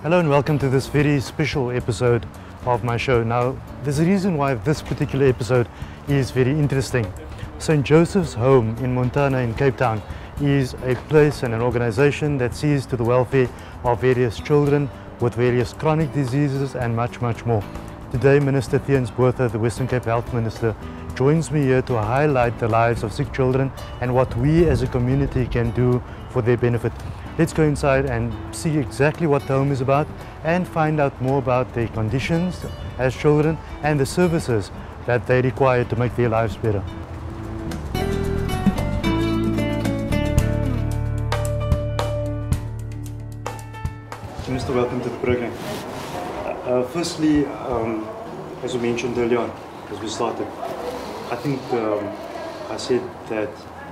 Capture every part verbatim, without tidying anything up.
Hello and welcome to this very special episode of my show. Now, there's a reason why this particular episode is very interesting. Saint Joseph's Home in Montana in Cape Town is a place and an organization that sees to the welfare of various children with various chronic diseases and much, much more. Today, Minister Theuns Botha, the Western Cape Health Minister, joins me here to highlight the lives of sick children and what we as a community can do for their benefit. Let's go inside and see exactly what the home is about and find out more about their conditions as children and the services that they require to make their lives better. Mister Welcome to the program. Uh, firstly, um, as we mentioned earlier on, as we started, I think um, I said that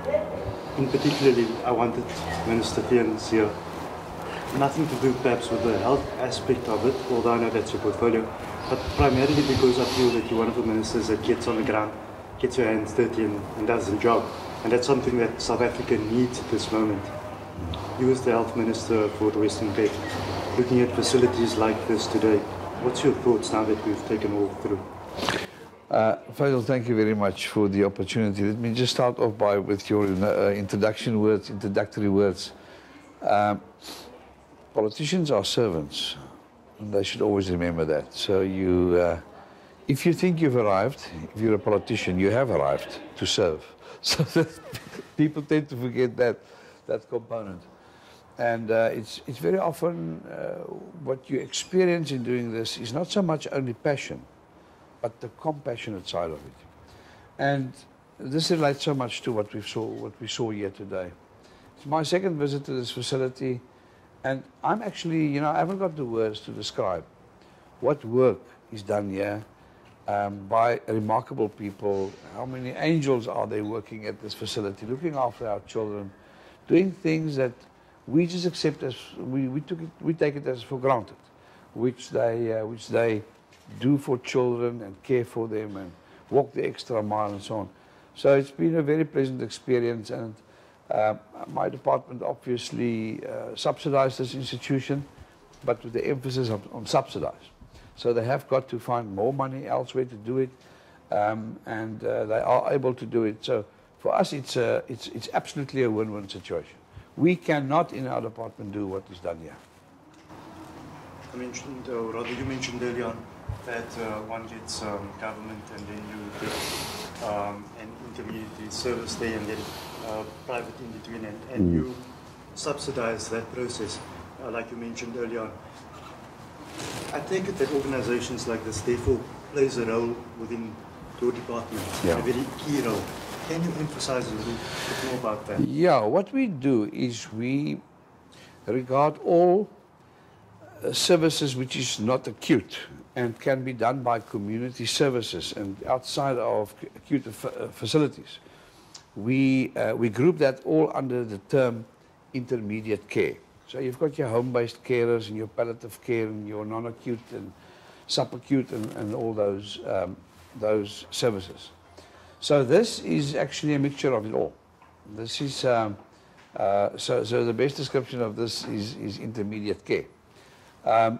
in particularly I wanted Minister Theuns here, nothing to do perhaps with the health aspect of it, although I know that's your portfolio, but primarily because I feel that you're one of the ministers that gets on the ground, gets your hands dirty and, and does the job. And that's something that South Africa needs at this moment. You as the health minister for the Western Cape, looking at facilities like this today, what's your thoughts now that we've taken all through? Uh, Faisal, thank you very much for the opportunity. Let me just start off by with your uh, introduction words, introductory words. Um, politicians are servants, and they should always remember that. So you, uh, if you think you've arrived, if you're a politician, you have arrived to serve. So that people tend to forget that, that component. And uh, it's, it's very often uh, what you experience in doing this is not so much only passion, but the compassionate side of it. And this relates so much to what we saw, what we saw here today. It's my second visit to this facility, and I'm actually, you know, I haven't got the words to describe what work is done here um, by remarkable people. How many angels are they working at this facility, looking after our children, doing things that we just accept as, we, we, took it, we take it as for granted, which they, uh, which they do for children and care for them and walk the extra mile and so on. So it's been a very pleasant experience, and uh, my department obviously uh, subsidized this institution, but with the emphasis on, on subsidize. So they have got to find more money elsewhere to do it, um, and uh, they are able to do it. So for us, it's, uh, it's, it's absolutely a win-win situation. We cannot in our department do what is done here. I mentioned, or rather you mentioned earlier on, that uh, one gets um, government and then you get um, an intermediary service there and then uh, private in between, and, and mm. you subsidize that process, uh, like you mentioned earlier on. I take it that organizations like this therefore plays a role within your department, yeah. a very key role. Can you emphasize a little bit more about that? Yeah, what we do is we regard all uh, services which is not acute and can be done by community services and outside of acute uh, facilities. We, uh, we group that all under the term intermediate care. So you've got your home-based carers and your palliative care and your non-acute and subacute and, and all those, um, those services. So this is actually a mixture of it all. This is, um, uh, so, so the best description of this is, is intermediate care. Um,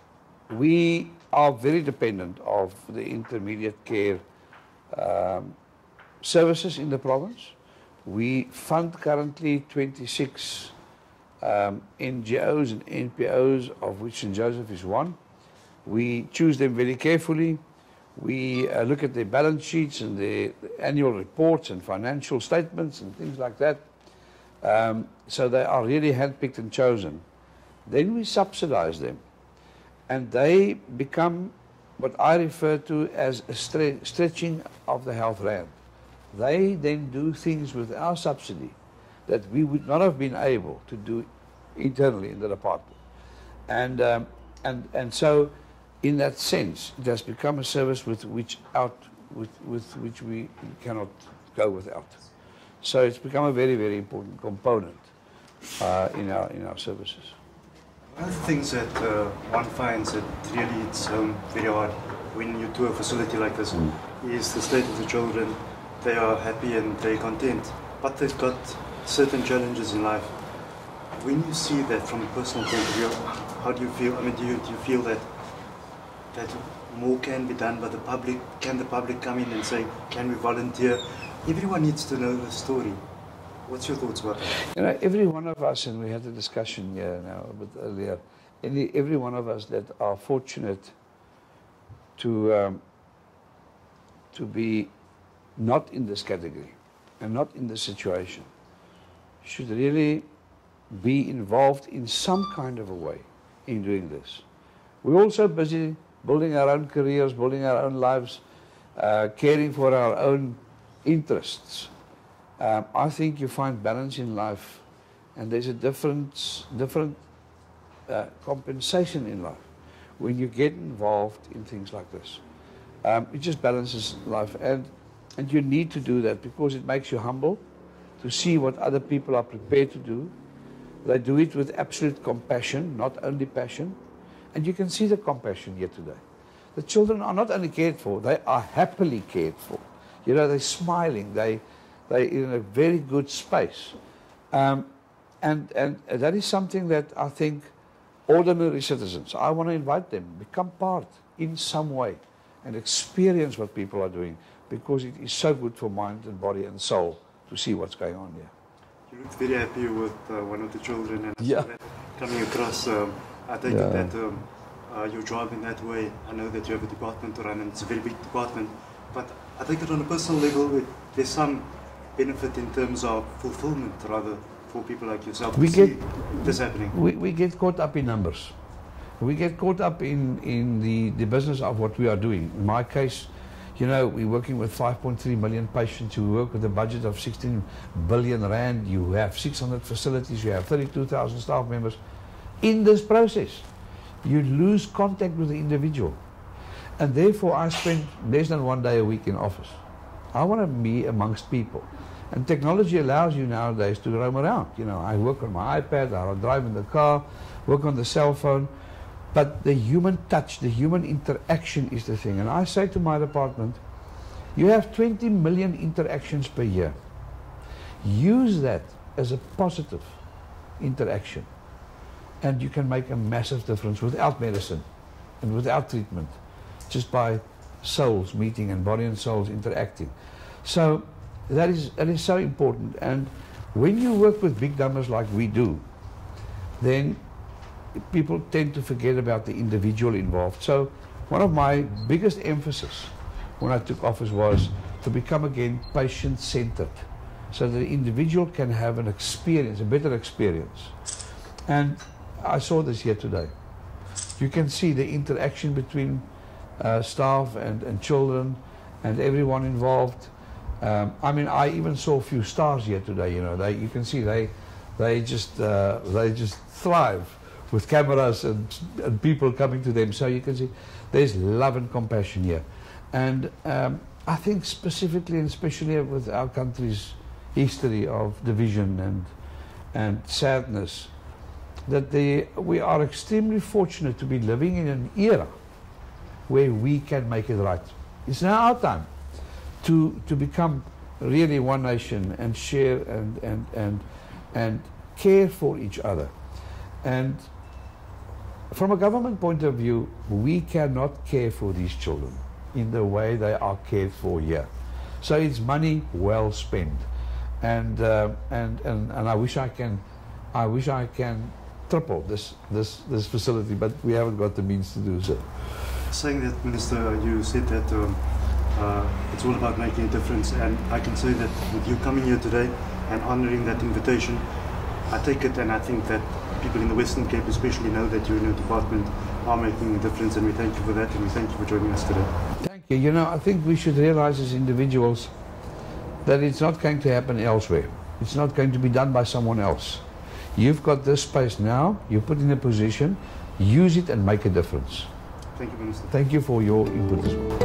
we are very dependent of the intermediate care um, services in the province. We fund currently twenty-six um, N G Os and N P Os, of which Saint Joseph is one. We choose them very carefully. We uh, look at their balance sheets and their annual reports and financial statements and things like that. Um, so they are really handpicked and chosen. Then we subsidize them. And they become what I refer to as a stre stretching of the health rand. They then do things with our subsidy that we would not have been able to do internally in the department. And, um, and, and so, in that sense, it has become a service with which, out, with, with which we cannot go without. So it's become a very, very important component uh, in, our, in our services. One of the things that uh, one finds that really it's um, very hard when you tour a facility like this mm. is the state of the children. They are happy and they're content, but they've got certain challenges in life. when you see that from a personal point of view, how do you feel? I mean, do you, do you feel that that more can be done by the public? Can the public come in and say, can we volunteer? Everyone needs to know the story. What's your thoughts about that? You know, every one of us, and we had a discussion here now a bit earlier, any, every one of us that are fortunate to, um, to be not in this category and not in this situation should really be involved in some kind of a way in doing this. We're also busy building our own careers, building our own lives, uh, caring for our own interests. Um, I think you find balance in life, and there's a different, different uh, compensation in life when you get involved in things like this. Um, it just balances life, and, and you need to do that because it makes you humble to see what other people are prepared to do. They do it with absolute compassion, not only passion. And you can see the compassion here today. The children are not only cared for, they are happily cared for. You know, they're smiling, they, they're in a very good space. Um, and, and that is something that I think ordinary citizens, I want to invite them, become part in some way and experience what people are doing, because it is so good for mind and body and soul to see what's going on here. You looked very happy with uh, one of the children, and I Yeah. saw that coming across. Um, I take Yeah. it that um, uh, your job in that way, I know that you have a department to run, and it's a very big department, but I think that on a personal level, there's some benefit in terms of fulfillment, rather, for people like yourself We to get- see this happening. We, we get caught up in numbers. We get caught up in, in the, the business of what we are doing. In my case, you know, we're working with five point three million patients. You work with a budget of sixteen billion rand. You have six hundred facilities. You have thirty-two thousand staff members. In this process, you lose contact with the individual. And therefore, I spend less than one day a week in office. I want to be amongst people. And technology allows you nowadays to roam around. You know, I work on my iPad, I drive in the car, work on the cell phone. But the human touch, the human interaction is the thing. And I say to my department, you have twenty million interactions per year. Use that as a positive interaction. And you can make a massive difference without medicine and without treatment, just by souls meeting and body and souls interacting. So that is, that is so important. And when you work with big numbers like we do, then people tend to forget about the individual involved. So one of my biggest emphasis when I took office was to become again patient-centered, so that the individual can have an experience, a better experience. And I saw this here today. You can see the interaction between uh, staff and, and children and everyone involved. Um, I mean, I even saw a few stars here today. You know, they, you can see they, they just, uh, they just thrive with cameras and, and people coming to them. So you can see there's love and compassion here. And um, I think specifically and especially with our country's history of division and, and sadness, that the, we are extremely fortunate to be living in an era where we can make it right. It's now our time to, to become really one nation and share and, and, and, and care for each other. And from a government point of view, we cannot care for these children in the way they are cared for here. So it's money well spent. And, uh, and, and, and I wish I can, I wish I can triple this, this, this facility, but we haven't got the means to do so. Saying that, Minister, you said that um, uh, it's all about making a difference, and I can say that with you coming here today and honouring that invitation, I take it, and I think that people in the Western Cape especially know that you in your department are making a difference, and we thank you for that, and we thank you for joining us today. Thank you. You know, I think we should realize as individuals that it's not going to happen elsewhere. It's not going to be done by someone else. You've got this space now, you're put in a position, use it and make a difference. Thank you, Minister. Thank you for your input as well.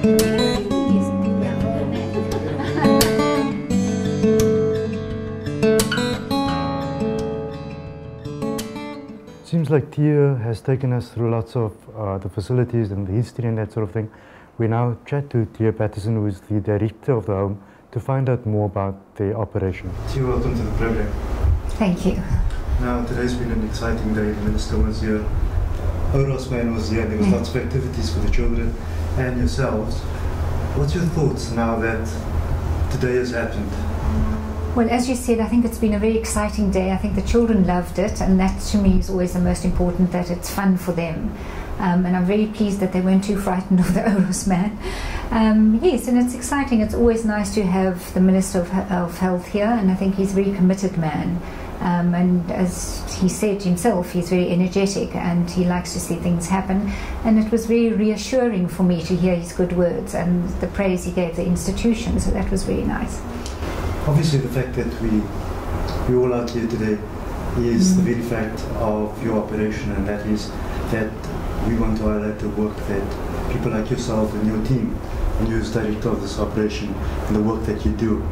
Seems like Tia has taken us through lots of uh, the facilities and the history and that sort of thing. We now chat to Tia Patterson, who is the director of the home, to find out more about the operation. Tia, welcome to the program. Thank you. Now, today's been an exciting day. The Minister was here, Oros Man was here, there was mm. lots of activities for the children and yourselves. What's your thoughts now that today has happened? Well, as you said, I think it's been a very exciting day. I think the children loved it, and that to me is always the most important, that it's fun for them. Um, and I'm very pleased that they weren't too frightened of the Oros Man. Um, yes, and it's exciting. It's always nice to have the Minister of, of Health here, and I think he's a very committed man. Um, and as he said himself, he's very energetic and he likes to see things happen. And it was very reassuring for me to hear his good words and the praise he gave the institution, so that was very nice. Obviously, the fact that we we all out here today is mm. the very fact of your operation, and that is that we want to highlight the work that people like yourself and your team, and you as director of this operation, and the work that you do.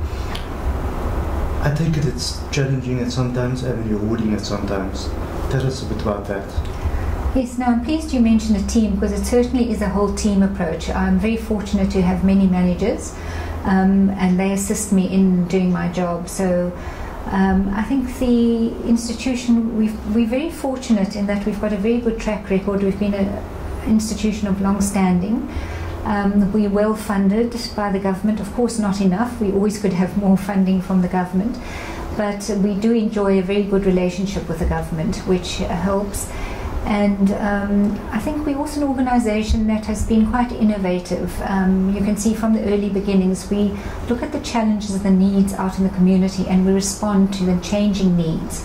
I take it it's challenging at sometimes, and rewarding at sometimes. Tell us a bit about that. Yes, now I'm pleased you mentioned a team, because it certainly is a whole team approach. I'm very fortunate to have many managers. Um, and they assist me in doing my job. So um, I think the institution, we've, we're very fortunate in that we've got a very good track record. We've been an institution of long standing. Um, we're well funded by the government. Of course, not enough. We always could have more funding from the government. But we do enjoy a very good relationship with the government, which helps. And um, I think we're also an organisation that has been quite innovative. Um, you can see from the early beginnings, we look at the challenges and the needs out in the community, and we respond to the changing needs.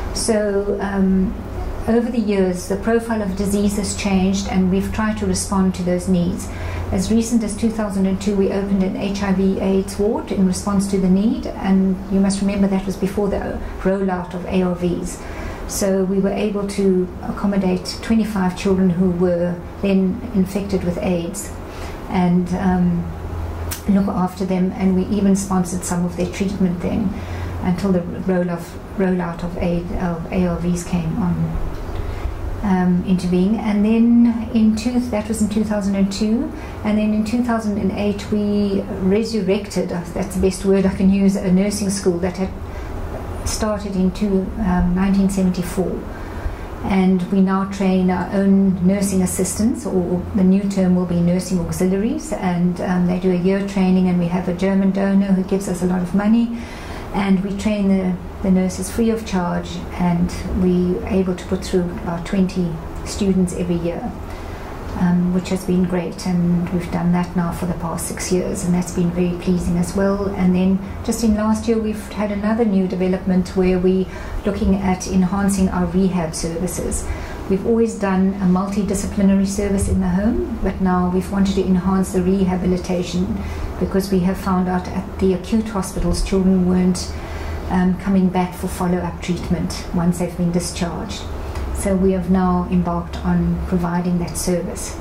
So um, over the years, the profile of disease has changed, and we've tried to respond to those needs. As recent as two thousand two, we opened an H I V AIDS ward in response to the need, and you must remember that was before the rollout of A R Vs. So we were able to accommodate twenty-five children who were then infected with AIDS, and um, look after them, and we even sponsored some of their treatment then until the roll of, rollout of, aid, of A R Vs came on um, into being. And then in two, that was in two thousand two, and then in two thousand eight we resurrected, that's the best word I can use, a nursing school that had started in two, um, nineteen seventy-four, and we now train our own nursing assistants, or the new term will be nursing auxiliaries, and um, they do a year training, and we have a German donor who gives us a lot of money, and we train the, the nurses free of charge, and we are able to put through about twenty students every year. Um, which has been great, and we've done that now for the past six years, and that's been very pleasing as well. And then just in last year we've had another new development where we're looking at enhancing our rehab services. We've always done a multidisciplinary service in the home, but now we've wanted to enhance the rehabilitation, because we have found out at the acute hospitals children weren't um, coming back for follow-up treatment once they've been discharged. So we have now embarked on providing that service.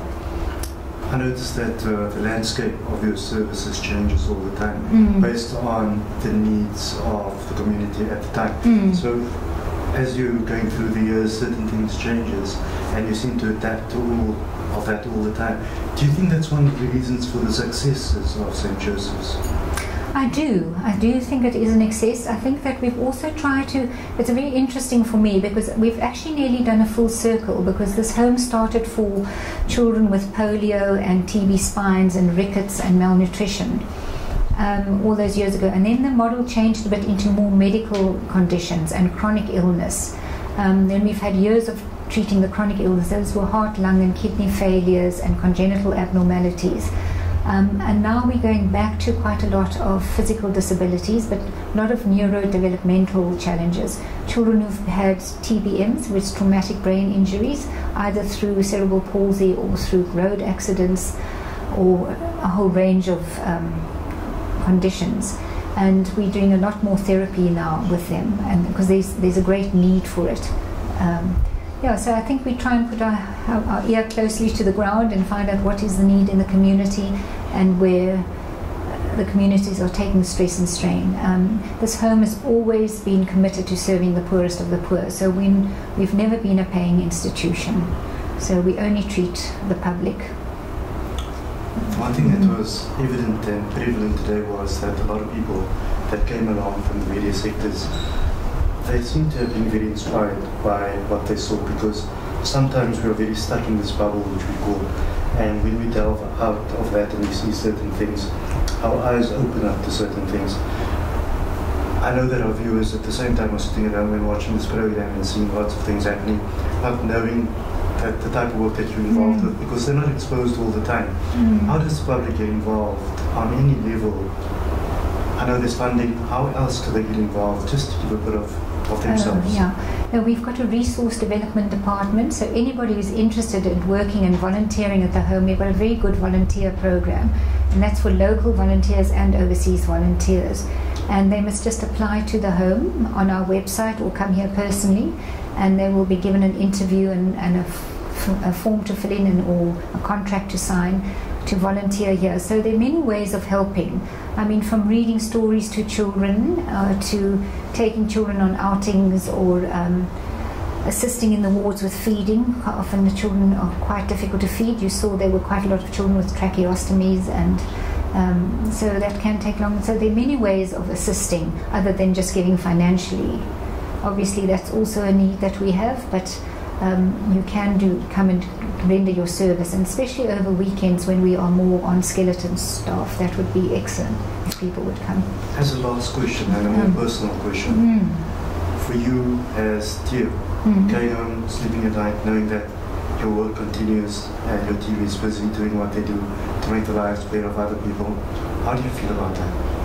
I noticed that uh, the landscape of your services changes all the time, mm. based on the needs of the community at the time. Mm. So as you're going through the years, certain things changes, and you seem to adapt to all of that all the time. Do you think that's one of the reasons for the successes of Saint Joseph's? I do. I do think it is an excess. I think that we've also tried to, it's very interesting for me because we've actually nearly done a full circle, because this home started for children with polio and T B spines and rickets and malnutrition um, all those years ago. And then the model changed a bit into more medical conditions and chronic illness. Um, then we've had years of treating the chronic illness. Those were heart, lung and kidney failures and congenital abnormalities. Um, and now we're going back to quite a lot of physical disabilities, but a lot of neurodevelopmental challenges. Children who've had T B Ms, which is traumatic brain injuries, either through cerebral palsy or through road accidents, or a whole range of um, conditions. And we're doing a lot more therapy now with them, and because there's, there's a great need for it. Um, Yeah, so I think we try and put our, our ear closely to the ground and find out what is the need in the community, and where the communities are taking stress and strain. Um, this home has always been committed to serving the poorest of the poor, so when, we've never been a paying institution, so we only treat the public. One thing that was evident and prevalent today was that a lot of people that came along from the various sectors, they seem to have been very inspired by what they saw, because sometimes we are very stuck in this bubble which we call, and when we delve out of that and we see certain things, our eyes open up to certain things. I know that our viewers at the same time are sitting at home and watching this program and seeing lots of things happening, not knowing that the type of work that you're involved mm. with, because they're not exposed all the time. Mm. How does the public get involved on any level? I know there's funding. How else do they get involved, just to give a bit of, of themselves? Uh, yeah, now, we've got a resource development department, so anybody who's interested in working and volunteering at the home, we've got a very good volunteer program, and that's for local volunteers and overseas volunteers. And they must just apply to the home on our website or come here personally, and they will be given an interview and, and a, f a form to fill in and, or a contract to sign to volunteer here. So there are many ways of helping. I mean, from reading stories to children, uh, to taking children on outings, or um, assisting in the wards with feeding. Quite often the children are quite difficult to feed. You saw there were quite a lot of children with tracheostomies, and um, so that can take long. So there are many ways of assisting other than just giving financially. Obviously that's also a need that we have, but um, you can do come and render your service, and especially over weekends when we are more on skeleton staff, that would be excellent if people would come. As a last question, and a more mm. personal question, mm. for you as Theo, mm. going home, sleeping at night, knowing that your work continues and your team is busy doing what they do to make the lives better of other people, how do you feel about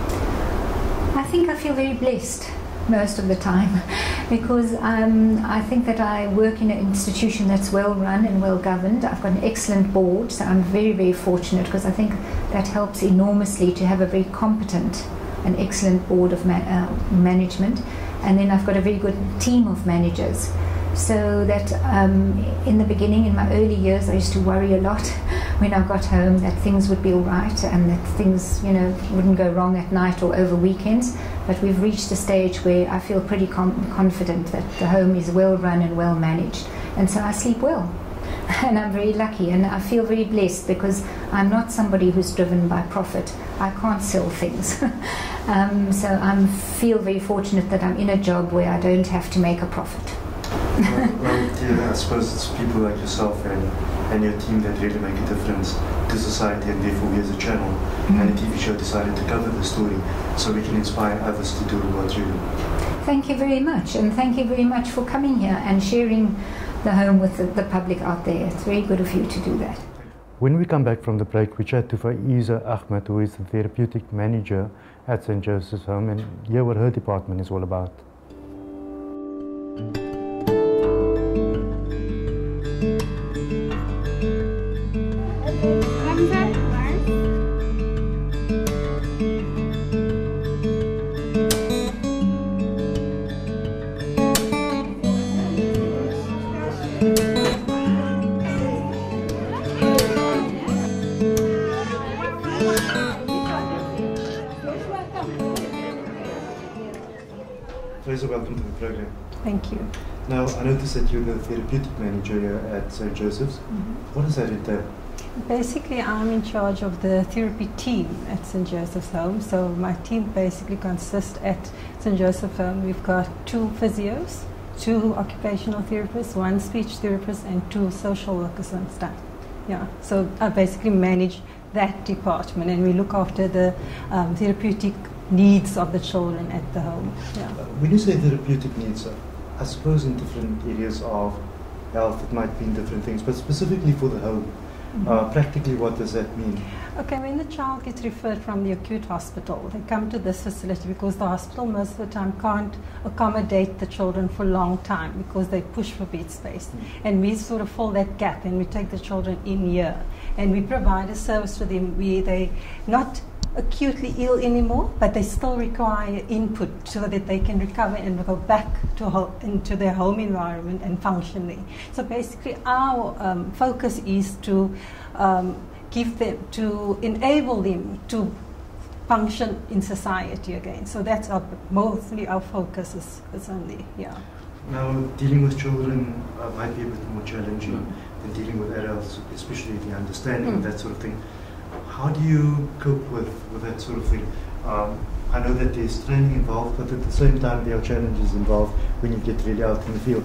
that? I think I feel very blessed most of the time, because um, I think that I work in an institution that's well run and well governed. I've got an excellent board, so I'm very, very fortunate, because I think that helps enormously to have a very competent and excellent board of ma uh, management. And then I've got a very good team of managers. So that um, in the beginning, in my early years, I used to worry a lot when I got home that things would be all right and that things, you know, wouldn't go wrong at night or over weekends. But we've reached a stage where I feel pretty com confident that the home is well run and well managed, and so I sleep well. And I'm very lucky, and I feel very blessed, because I'm not somebody who's driven by profit. I can't sell things. um, so I feel very fortunate that I'm in a job where I don't have to make a profit. well, well yeah, I suppose it's people like yourself and, and your team that really make a difference to society, and therefore we as a channel mm-hmm. and a T V show decided to cover the story so we can inspire others to do what you do. Thank you very much, and thank you very much for coming here and sharing the home with the, the public out there. It's very good of you to do that. When we come back from the break, we chat to Faiza Ahmed, who is the therapeutic manager at Saint Joseph's Home, and hear what her department is all about. Faiza, welcome to the program. Thank you. Now, I noticed that you're the therapeutic manager here at Saint Joseph's. Mm-hmm. What does that entail? Basically, I'm in charge of the therapy team at Saint Joseph's Home. So my team basically consists at Saint Joseph's Home. We've got two physios, two occupational therapists, one speech therapist, and two social workers and staff. Yeah. So I basically manage that department, and we look after the um, therapeutic needs of the children at the home. Yeah. Uh, when you say therapeutic needs, uh, I suppose in different areas of health it might mean different things, but specifically for the home, mm-hmm. uh, practically what does that mean? Okay, when the child gets referred from the acute hospital, they come to this facility because the hospital most of the time can't accommodate the children for a long time because they push for bed space. Mm-hmm. And we sort of fill that gap, and we take the children in here and we provide a service to them where they not acutely ill anymore, but they still require input so that they can recover and go back to ho into their home environment and functioning. So basically our um, focus is to um, give them, to enable them to function in society again. So that's our, mostly our focus is, is on there, yeah. Now, dealing with children uh, might be a bit more challenging Mm. than dealing with adults, especially the understanding, Mm. that sort of thing. How do you cope with, with that sort of thing? Um, I know that there's training involved, but at the same time there are challenges involved when you get really out in the field.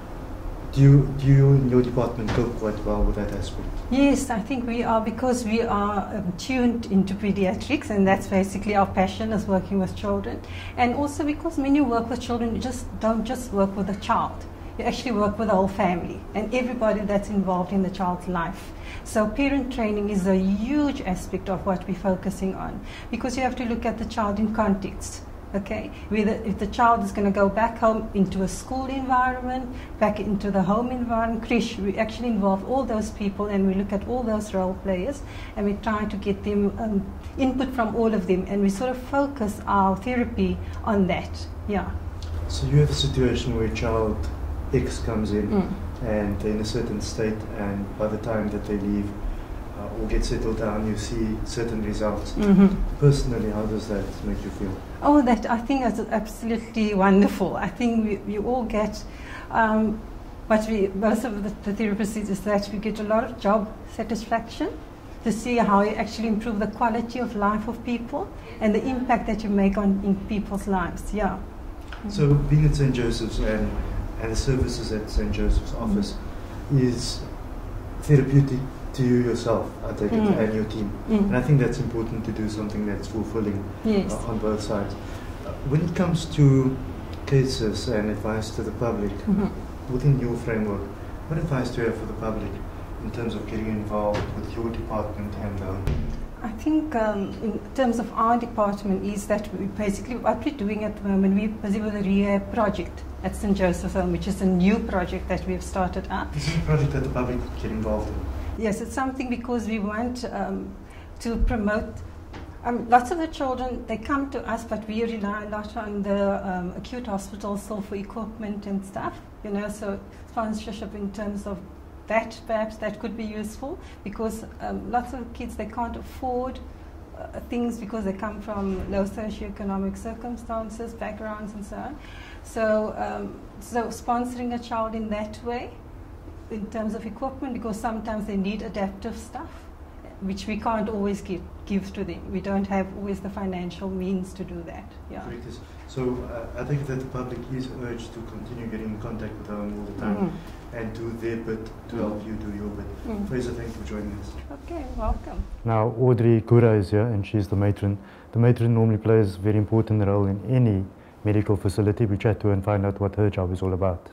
Do you, do you in your department cope quite well with that aspect? Yes, I think we are, because we are um, tuned into pediatrics, and that's basically our passion, is working with children. And also because when you work with children, you just don't just work with a child. You actually work with the whole family and everybody that's involved in the child's life. So parent training is a huge aspect of what we're focusing on, because you have to look at the child in context. Okay, whether if the child is going to go back home into a school environment, back into the home environment, creche, we actually involve all those people, and we look at all those role players, and we try to get them um, input from all of them, and we sort of focus our therapy on that. Yeah. So you have a situation where child X comes in Mm. and they're in a certain state, and by the time that they leave uh, or get settled down, you see certain results. Mm-hmm. Personally, how does that make you feel? Oh, that I think is absolutely wonderful. I think we, we all get, um, what we, most of the, the therapists see is that we get a lot of job satisfaction to see how you actually improve the quality of life of people and the impact that you make on in people's lives. Yeah. So being at Saint Joseph's and, and the services at Saint Joseph's offers mm. is therapeutic to you yourself, I take it, Mm. and your team. Mm. And I think that's important to do something that's fulfilling Yes. uh, on both sides. Uh, when it comes to cases and advice to the public, Mhm. within your framework, what advice do you have for the public in terms of getting involved with your department and um, I think um, in terms of our department is that we basically what we're doing at the moment, we're busy with a rehab project at Saint Joseph's Home, which is a new project that we've started up. this is a project that the public get involved in? Yes, it's something because we want um, to promote. Um, lots of the children, they come to us, but we rely a lot on the um, acute hospitals still for equipment and stuff, you know, so sponsorship in terms of that, perhaps that could be useful, because um, lots of kids, they can't afford uh, things because they come from low socioeconomic circumstances, backgrounds and so on. So, um, so sponsoring a child in that way, in terms of equipment, because sometimes they need adaptive stuff, which we can't always give, give to them. We don't have always the financial means to do that. Yeah. Correct. So uh, I think that the public is urged to continue getting in contact with them all the time Mhm. and do their bit to Mm. help you do your bit. Mm. Fraser, thank you for joining us. Okay, welcome. Now, Audrey Kura is here and she's the matron. The matron normally plays a very important role in any medical facility. We chat to her and find out what her job is all about.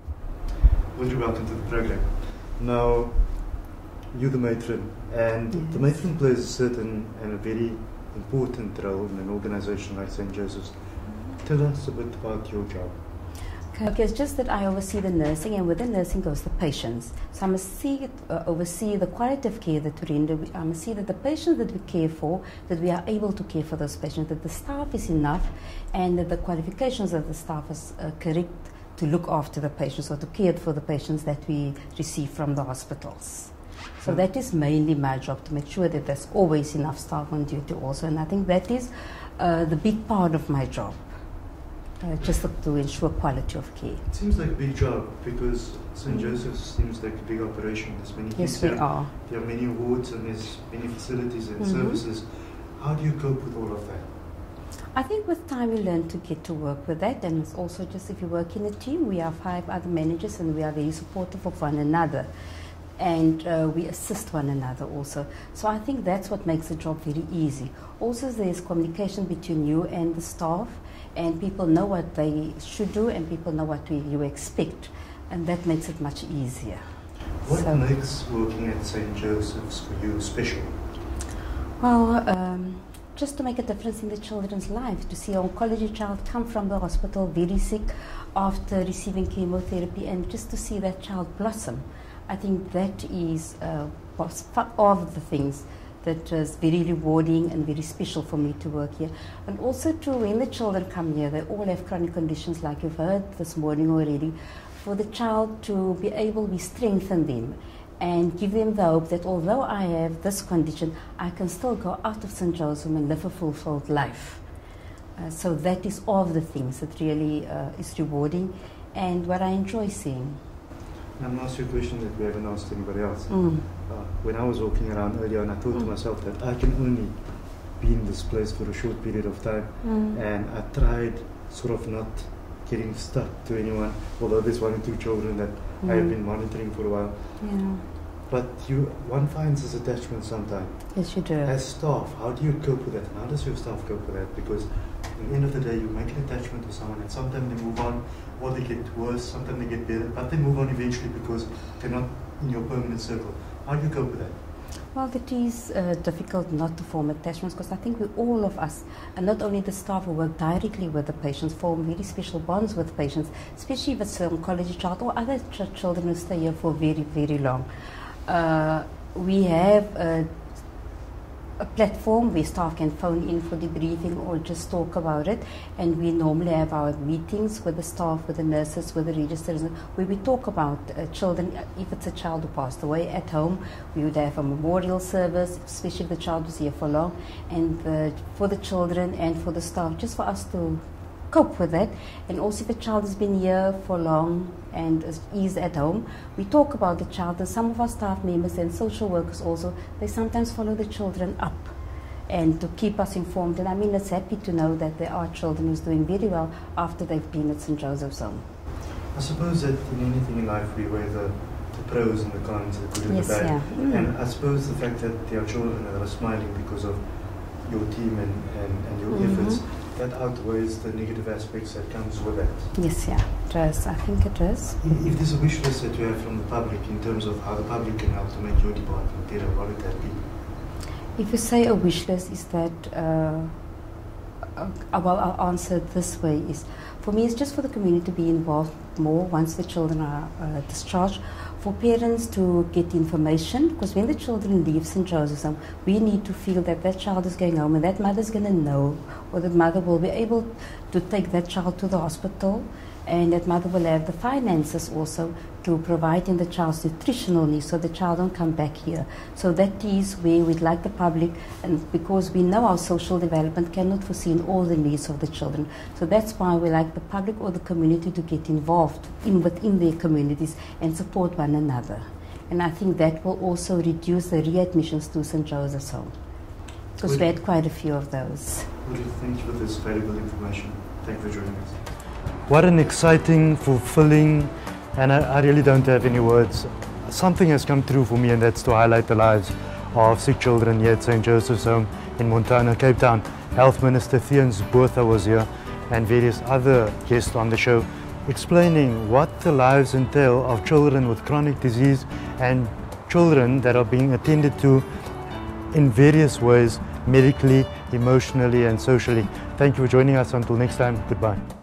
Audrey, welcome to the program. Now, you're the matron, and Yes. the matron plays a certain and a very important role in an organization like Saint Joseph's. Tell us a bit about your job. Okay, it's just that I oversee the nursing, and with the nursing goes the patients. So I must see, uh, oversee the quality of care that we render. I must see that the patients that we care for, that we are able to care for those patients, that the staff is enough, and that the qualifications of the staff is uh, correct to look after the patients or to care for the patients that we receive from the hospitals. So that is mainly my job, to make sure that there's always enough staff on duty also, and I think that is uh, the big part of my job. Uh, just to ensure quality of care. It seems like a big job because Saint Joseph's seems like a big operation. There's many Yes, kids we here. are. There are many wards and there's many facilities and Mhm. services. How do you cope with all of that? I think with time you learn to get to work with that, and it's also just if you work in a team, we are five other managers and we are very supportive of one another, and uh, we assist one another also. So I think that's what makes the job very easy. Also there's communication between you and the staff, and people know what they should do and people know what we, you expect, and that makes it much easier. What So- makes working at Saint Joseph's for you special? Well, um, just to make a difference in the children's life, to see an oncology child come from the hospital very sick after receiving chemotherapy, and just to see that child blossom. I think that is uh, was part of the things that is very rewarding and very special for me to work here. And also to when the children come here, they all have chronic conditions like you've heard this morning already. For the child to be able, we strengthen them. and give them the hope that although I have this condition, I can still go out of Saint Joseph and live a fulfilled life. Uh, so that is all of the things that really uh, is rewarding and what I enjoy seeing. I'm going to ask you a question that we haven't asked anybody else. Mm. Uh, when I was walking around earlier and I thought mm. to myself that I can only be in this place for a short period of time, mm. and I tried sort of not getting stuck to anyone, although there's one or two children that mm. I have been monitoring for a while. Yeah. But you, one finds this attachment sometimes. Yes, you do. As staff, how do you cope with that? And how does your staff cope with that? Because at the end of the day, you make an attachment to someone and sometimes they move on, or they get worse, sometimes they get better, but they move on eventually because they're not in your permanent circle. How do you cope with that? Well, it is uh, difficult not to form attachments because I think we all of us, and not only the staff who work directly with the patients, form very special bonds with patients, especially if it's an oncology child or other ch children who stay here for very, very long. Uh, we have a, a platform where staff can phone in for debriefing or just talk about it, and we normally have our meetings with the staff, with the nurses, with the registers, where we talk about uh, children. If it's a child who passed away at home, we would have a memorial service, especially if the child was here for long, and uh, for the children and for the staff, just for us to cope with that. And also if a child has been here for long and is at home, we talk about the child, and some of our staff members and social workers also, they sometimes follow the children up and to keep us informed. And I mean, it's happy to know that there are children who's doing very well after they've been at Saint Joseph's Home. I suppose that in anything in life we weigh the, the pros and the cons, the good and yes, the bad. Yeah. Mm. And I suppose the fact that there are children that are smiling because of your team and, and, and your mm-hmm. efforts, that outweighs the negative aspects that comes with that. Yes, yeah, it does. I think it does. If there's a wish list that you have from the public in terms of how the public can help to make your department better, what would that be? If you say a wish list is that, uh, uh, well, I'll answer it this way, is for me it's just for the community to be involved more once the children are uh, discharged, for parents to get information, because when the children leave Saint Joseph's Home, we need to feel that that child is going home and that mother's going to know, or that mother will be able to take that child to the hospital, and that mother will have the finances also to provide in the child's nutritional needs so the child don't come back here. So that is where we'd like the public, and because we know our social development cannot foresee in all the needs of the children. So that's why we like the public or the community to get involved in within their communities and support one another. And I think that will also reduce the readmissions to Saint Joseph's Home, because we had quite a few of those. Woody, thank you for this valuable information. Thank you for joining us. What an exciting, fulfilling, and I, I really don't have any words. Something has come through for me, and that's to highlight the lives of sick children here at Saint Joseph's Home in Montana, Cape Town. Health Minister Theuns Botha was here, and various other guests on the show, explaining what the lives entail of children with chronic disease and children that are being attended to in various ways, medically, emotionally, and socially. Thank you for joining us. Until next time, goodbye.